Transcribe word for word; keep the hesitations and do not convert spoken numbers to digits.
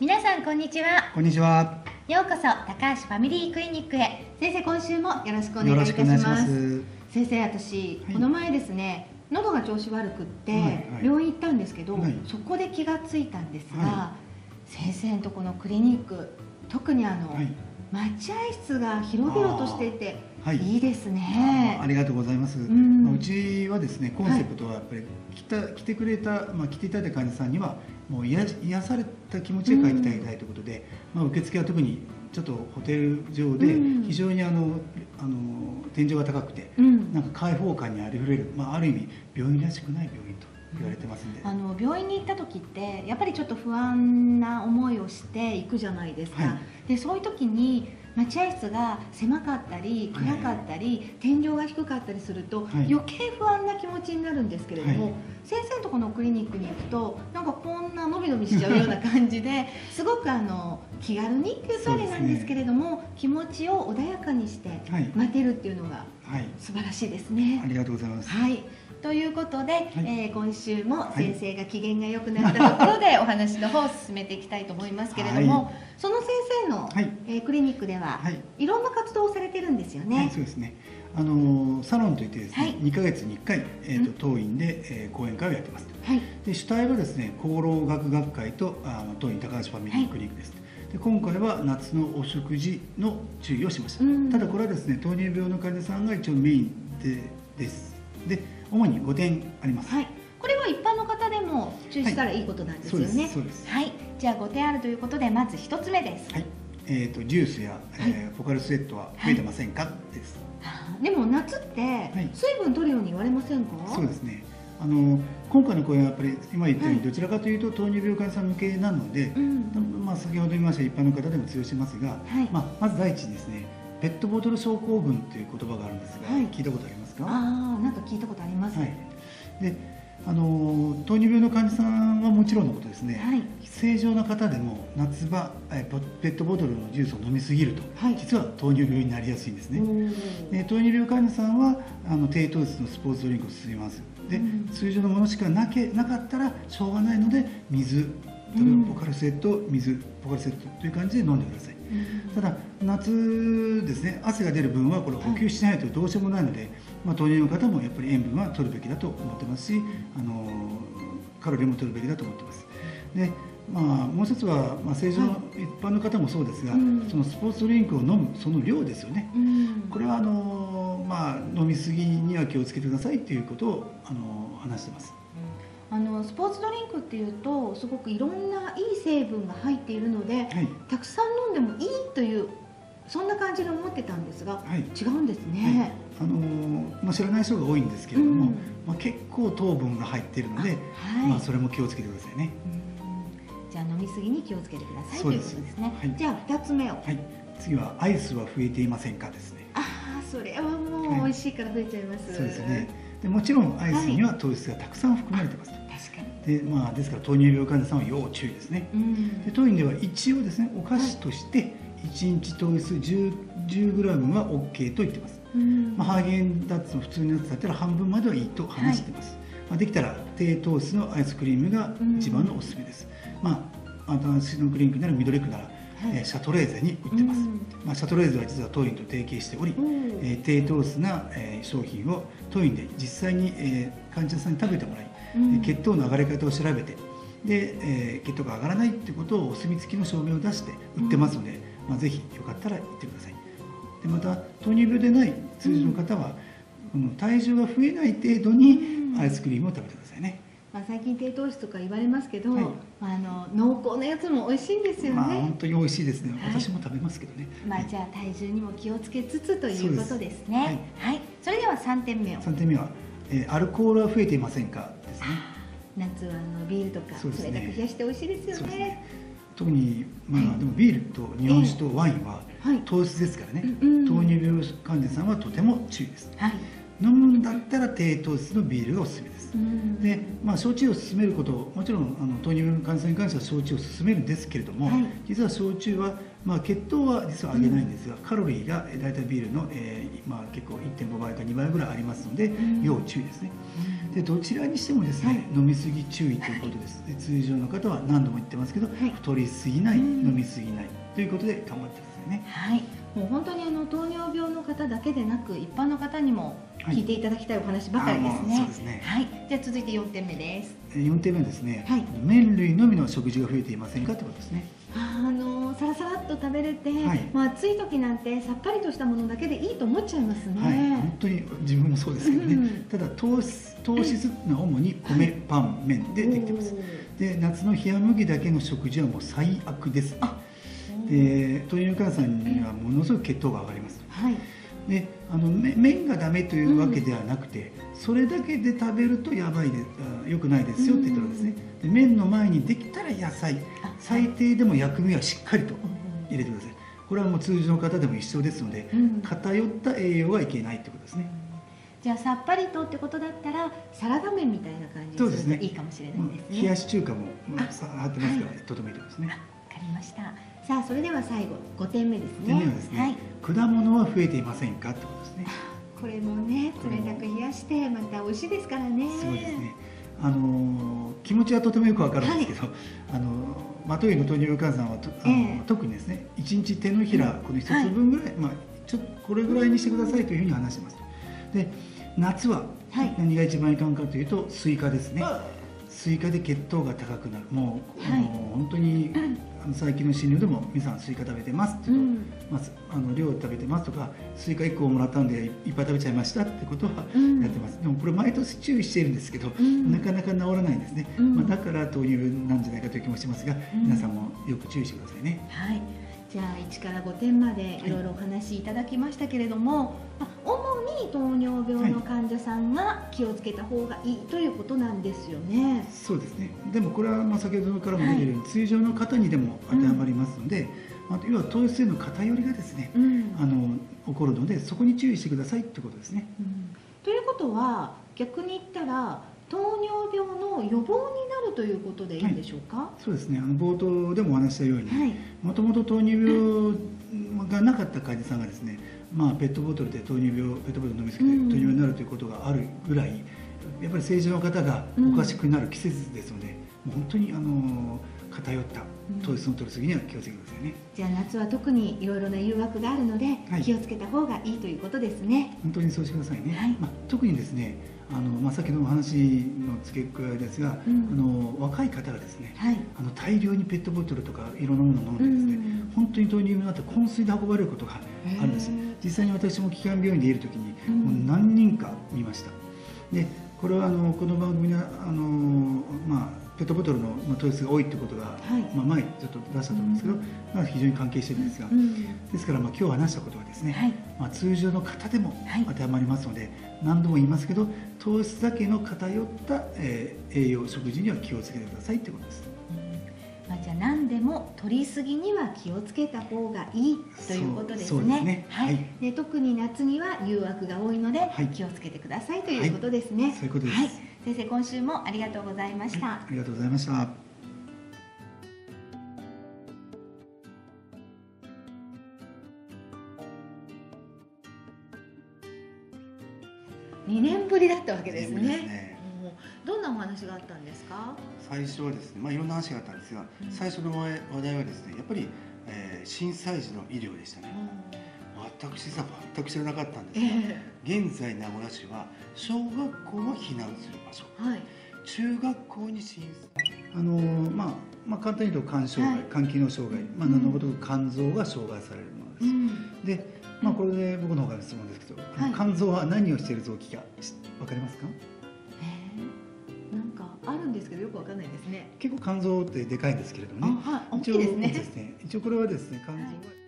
皆さんこんにちは。 こんにちは。 ようこそ高橋ファミリークリニックへ。先生、今週もよろしくお願いいたします。ます先生、私、はい、この前ですね、喉が調子悪くって、はいはい、病院行ったんですけど、はい、そこで気がついたんですが、はい、先生のとこのクリニック、特にあの、はい、待合室が広々としていて、はい、いいですね。 あ, ありがとうございます。うん、まあ、うちはですね、コンセプトはやっぱり来た来てくれた、まあ、来ていただいた患者さんにはもう癒癒された気持ちで帰っていただきたいということで、うん、まあ、受付は特にちょっとホテル上で非常にあの、あの天井が高くて、うん、なんか開放感にありふれる、まあ、ある意味病院らしくない病院と言われてますんで、 あの病院に行った時ってやっぱりちょっと不安な思いをしていくじゃないですか、はい、でそういう時に待合室が狭かったり暗かったり、はい、天井が低かったりすると、はい、余計不安な気持ちになるんですけれども、はい、先生のところのクリニックに行くとなんかこんなのびのびしちゃうような感じですごくあの気軽にっていうとあれなんですけれども、ね、気持ちを穏やかにして待てるっていうのが素晴らしいですね、 はい、ありがとうございます。 はい、ということで、はい、えー、今週も先生が機嫌が良くなったところでお話の方を進めていきたいと思いますけれども、はい、その先生の、はい、えー、クリニックでは、はい、いろんな活動をされてるんですよね。 はい、そうですね。あのサロンといってですね、はい、にかげつにいっかい、えーと、当院で、えー、講演会をやってます。はい、で主体はですね、厚労学学会とあの当院高橋ファミリークリニックです。はい、で今回は夏のお食事の注意をしました。うん、ただこれはですね、糖尿病の患者さんが一応メインでです。で主にごてんあります。 はい、これは一般の方でも注意したらいいことなんですよね。はい、 そうです。 はい、じゃあごてんあるということで、まずひとつめです。 はい、えーとジュースや、はい、えー、フォカルスエットは増えてませんか、はい、です。 でも夏って水分取るように言われませんか？ はい、そうですね。あの今回の講演はやっぱり今言ったようにどちらかというと糖尿病患者さん向けなので、うん、まあ先ほど言いました一般の方でも通用しますが、はい、まあまず第一にですね、ペットボトル症候群という言葉があるんですが、はい、聞いたことありますか？ ああ、なんか聞いたことあります。はい、 であの糖尿病の患者さんはもちろんのことですね、はい、正常な方でも夏場えペットボトルのジュースを飲みすぎると、はい、実は糖尿病になりやすいんですね。で糖尿病患者さんはあの低糖質のスポーツドリンクを勧めます。で、うん、通常のものしかなけなかったらしょうがないので水、例えばポカルセット、水ポカルセットという感じで飲んでください。ただ夏ですね、汗が出る分はこれ補給しないとどうしようもないので、まあ、糖尿病の方もやっぱり塩分は取るべきだと思ってますし、あのカロリーも取るべきだと思ってます。で、まあ、もう一つは、まあ、正常の一般の方もそうですが、はい、そのスポーツドリンクを飲むその量ですよね。うん、これはあの、まあ、飲みすぎには気をつけてくださいということをあの話してます。 あのスポーツドリンクっていうとすごくいろんないい成分が入っているので、はい、たくさん飲んでもいいというそんな感じで思ってたんですが、はい、違うんですね。 はい、あのまあ、知らない人が多いんですけれども、うん、まあ、結構糖分が入っているので、はい、まあ、それも気をつけてくださいね。 うん、じゃあ飲みすぎに気をつけてくださいということですね。はい、じゃあふたつめを、はい、 次はアイスは増えていませんかですね。 ああ、それはもう美味しいから増えちゃいます。はい、 そうですね。でもちろんアイスには糖質がたくさん含まれてます。はい、確かに。で、まあ、ですから糖尿病患者さんは要注意ですね。うん、で当院では一応ですね、お菓子としていちにち糖質 じゅうグラム は オーケー と言ってます。うん、まあ、ハーゲンダッツの普通のやつだったら半分まではいいと話してます。はい、まあ、できたら低糖質のアイスクリームが一番のおすすめです。うん、まあ、私のクリニックなら緑区なら、はい、シャトレーゼに売ってます。うん、まあ、シャトレーゼは実は当院と提携しており、うん、えー、低糖質な、えー、商品を当院で実際に、えー、患者さんに食べてもらい、うん、血糖の上がり方を調べて、で、えー、血糖が上がらないってことをお墨付きの証明を出して売ってますので、うん、まあ、ぜひよかったら行ってください。でまた糖尿病でない通常の方は、うん、体重が増えない程度にアイスクリームを食べてくださいね。 まあ、最近低糖質とか言われますけど、はい、あの濃厚なやつも美味しいんですよね。まあ、 本当に美味しいですね。はい、私も食べますけどね。 まあ、じゃあ体重にも気をつけつつということですね。はい、はい、それではさんてんめを。 さんてんめは、えー、アルコールは増えていませんかですね。 夏はあのビールとか冷たく冷やして美味しいですよね。 特に、まあ、でもビールと日本酒とワインは糖質ですからね、糖尿病患者さんはとても注意です。はい、飲むんだったら低糖質のビールがおすすめです。で、まあ、焼酎を勧めること、もちろんあの糖尿病の患者さんに関しては焼酎を勧めるんですけれども、はい、実は焼酎は、まあ、血糖は実は上げないんですが、うん、カロリーが大体ビールの、えーまあ、結構いってんごばいかにばいぐらいありますので、うん、要注意ですね。 でどちらにしてもですね、はい、飲みすぎ注意ということです。で通常の方は何度も言ってますけど、はい、太りすぎない、飲みすぎないということで頑張ってくださいね。 はい、もう本当にあの糖尿病の方だけでなく一般の方にも聞いていただきたいお話ばかりですね。 そうですね。 はい、じゃあ続いてよんてんめです。 よんてんめはですね、はい、麺類のみの食事が増えていませんかということですね。 あのサラサラっと食べれて、はい、まあ暑い時なんてさっぱりとしたものだけでいいと思っちゃいますね。 はい、本当に自分もそうですけどね。うん、ただ糖質糖質は主に米、パン、麺でできています。で夏の冷麦だけの食事はもう最悪です。で糖尿患者さんにはものすごく血糖が上がります。はい。であの麺がダメというわけではなくて、うん、それだけで食べるとやばいで良くないですよって言ったらですね、で麺の前にできたら野菜、最低でも薬味はしっかりと入れてください。これはもう通常の方でも一緒ですので、うん、偏った栄養はいけないってことですね。 じゃあさっぱりとってことだったらサラダ麺みたいな感じにするといいかもしれないですね。 冷やし中華もさあってますから、とてもいいと思いますね。 わかりました。さあそれでは最後ごてんめですね。 ごてんめはですね、はい、果物は増えていませんかってことですね。 これもね冷たく冷やしてまた美味しいですからね。 すごいですね。あの気持ちはとてもよくわかるんですけど、はい、あのマトイの糖尿病患者さんはとあの、えー、特にですねいちにち手のひらこのひとつぶんぐらい、はい、まあちょっとこれぐらいにしてくださいというふうに話してます。で夏は何が一番いかんかというとスイカですね。スイカで血糖が高くなる。もう、はい、あの本当に、あの最近の診療でも皆さんスイカ食べてますっていう、うん、まあ、あの量食べてますとかスイカいっこもらったんでいっぱい食べちゃいましたってことはやってます。うん、でもこれ毎年注意しているんですけど、うん、なかなか治らないんですね。うん、まあ、だから糖尿病なんじゃないかという気もしますが、うん、皆さんもよく注意してくださいね。 はい。じゃあいちからごてんまでいろいろお話しいただきましたけれども、はい、主に糖尿病の患者さんが気をつけた方がいいということなんですよね。はい、 そうですね。でもこれはまあ先ほどからも出ているように、はい、通常の方にでも当てはまりますので、うん、要は糖質への偏りがですね、うん、あの起こるのでそこに注意してくださいということですね。 うん、ということは逆に言ったら糖尿病の予防になるということでいいんでしょうか。はい、 そうですね。あの冒頭でもお話したように、もともと糖尿病がなかった患者さんがですね、まあ、ペットボトルで糖尿病ペットボトル飲みすぎて糖尿病になるということがあるぐらい、やっぱり正常の方がおかしくなる季節ですので、うん、もう本当にあの偏った糖質の摂りすぎには気をつけてくださいね。 じゃあ夏は特にいろいろな誘惑があるので、はい、気をつけた方がいいということですね。 本当にそうしてくださいね。はい、まあ、特にですね、あのまあ、先のお話の付け加えですが、うん、あの若い方がですね、はい、あの大量にペットボトルとかいろんなものを飲んでですね、うん、本当に糖尿病になって昏睡で運ばれることがあるんです。実際に私も基幹病院でいる時に、うん、もう何人か見ました。でこれはあのこの番組のあの、まあ、ペットボトルの糖質が多いということが、はい、まあ、前ちょっと出したと思うんですけど、うん、まあ、非常に関係しているんですが、うん、ですからまあ今日話したことはですね、はい、まあ、通常の方でも当てはまりますので、はい、何度も言いますけど糖質だけの偏った、えー、栄養食事には気をつけてくださいということです。 まあ、じゃあ何でも取りすぎには気をつけた方がいいということですね。はい。で特に夏には誘惑が多いので、はい、気をつけてくださいということですね。はい、 そういうことです。 はい、先生今週もありがとうございました。はい、 ありがとうございました。 にねんぶりだったわけですね。どんなお話があったんですか。 最初はですね、まあいろんな話があったんですが、うん、最初の話題はですね、やっぱり、えー、震災時の医療でしたね。うん、私さ全く知らなかったんですが、えー、現在名古屋市は小学校は避難する場所、はい、中学校に震災、あのー、まあまあ簡単に言うと肝障害、はい、肝機能障害、まあ何のことく肝臓が障害されるものです。うん、で、まあこれで僕の方から質問ですけど、はい、肝臓は何をしている臓器かわかりますか。 あるんですけどよくわかんないですね。 結構肝臓ってでかいんですけれどもね。 あ、はい、大きいですね。 一応これはですね、肝臓は